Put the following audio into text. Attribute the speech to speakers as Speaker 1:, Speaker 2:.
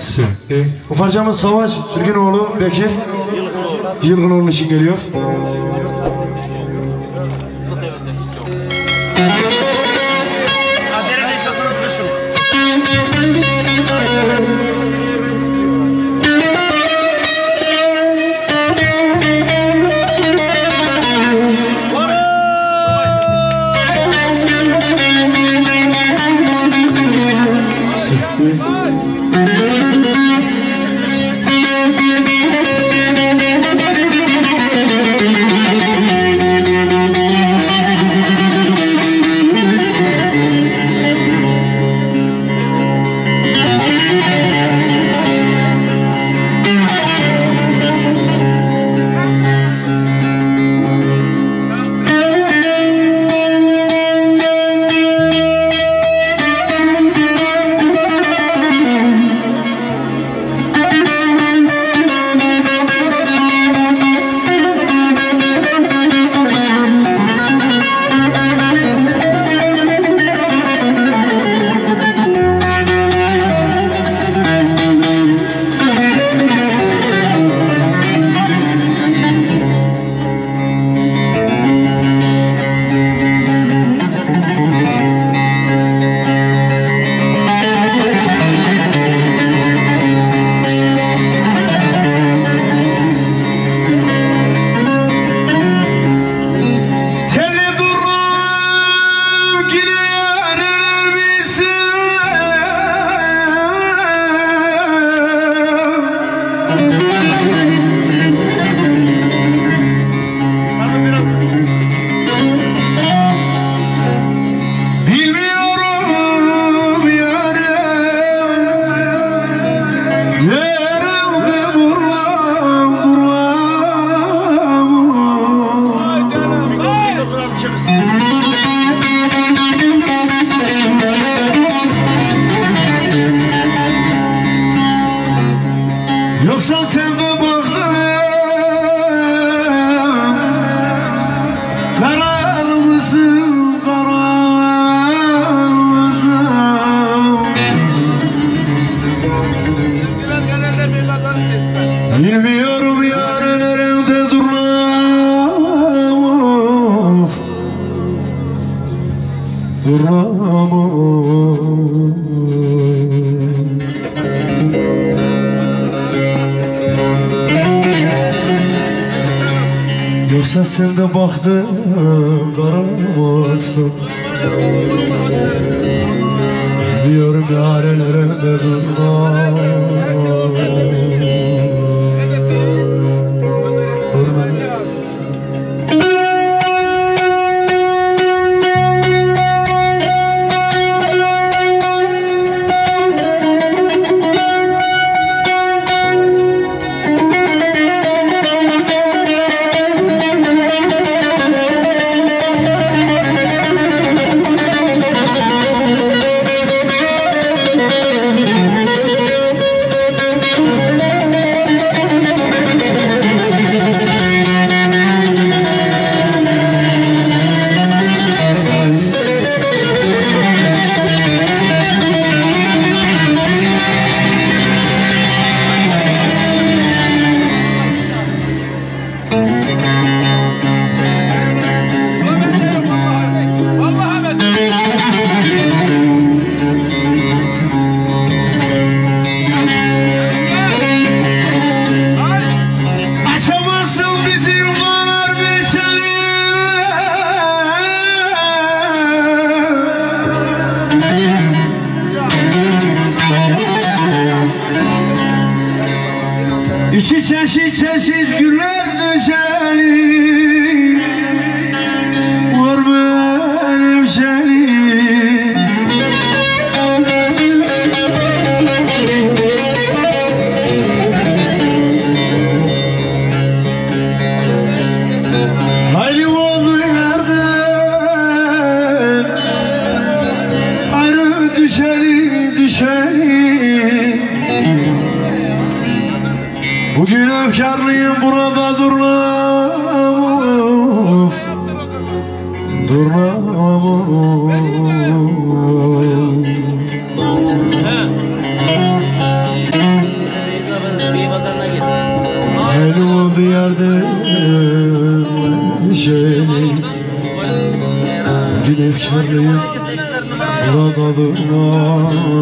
Speaker 1: Ufarcamız Savaş Sürgünoğlu Bekir Yılgınoğlu için geliyor. Yoksa sen de baktın karar mısın, karar mısın? Bilmiyorum yarın nerede durmam, durmam. Yoksa sen de baktın karamazsın. Bilmiyorum yarın nerede durmam, durmam. İki çeşit çeşit güller döşeli var benim seni. Hayli oldu yerden ayrı düşeli düşeli. Bugün efkarlıyım burada durmam, durmam. oldu yerde vereceğini. Bugün efkarlıyım Murat adına